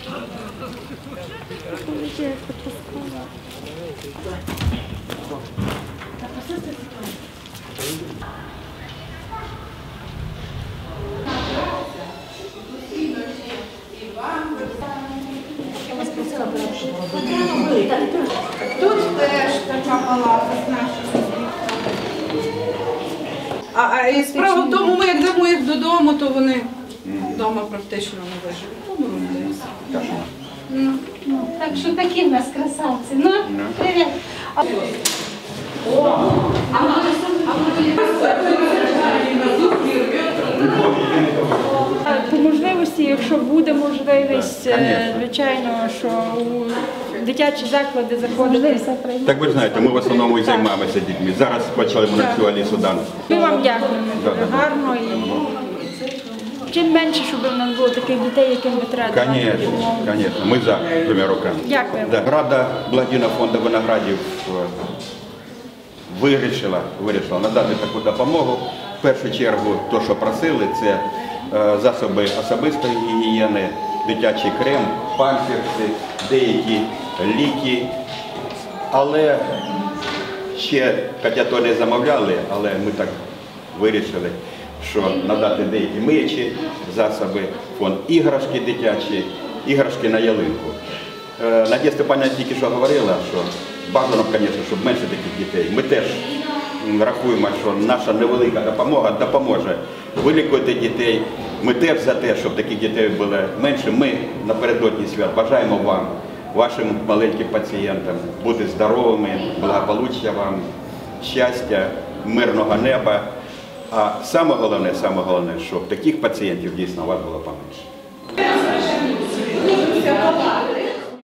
Тут теж така палата з нашими. І справа в тому, ми як дамо їх додому, то вони вдома практично не виживуть. Так що такі в нас красавці. Ну, привіт. По можливості, якщо буде можливість, звичайно, що у дитячі заклади заходити. Так ви знаєте, ми в основному і займаємося дітьми. Зараз почали ми на цю Алісу Дану. Ми вам дякуємо дуже гарно і чим менше, щоб у нас було таких дітей, яким би треба давати допомогу. Звісно, ми за двома руками. Дякую. Рада благодійного фонду Виноградів вирішила надати таку допомогу. В першу чергу, те, що просили, це засоби особистої гігієни, дитячий крем, памперси, деякі ліки. Але ще, хоча то не замовляли, але ми так вирішили, що надати деякі миючі засоби, фонд іграшки дитячі, іграшки на ялинку. Надія Степанівна тільки що говорила, що бажано, звісно, щоб менше таких дітей. Ми теж рахуємо, що наша невелика допомога допоможе вилікувати дітей. Ми теж за те, щоб таких дітей було менше. Ми напередодні свят бажаємо вам, вашим маленьким пацієнтам, бути здоровими, благополуччя вам, щастя, мирного неба. А саме головне, щоб таких пацієнтів дійсно у вас було поменше.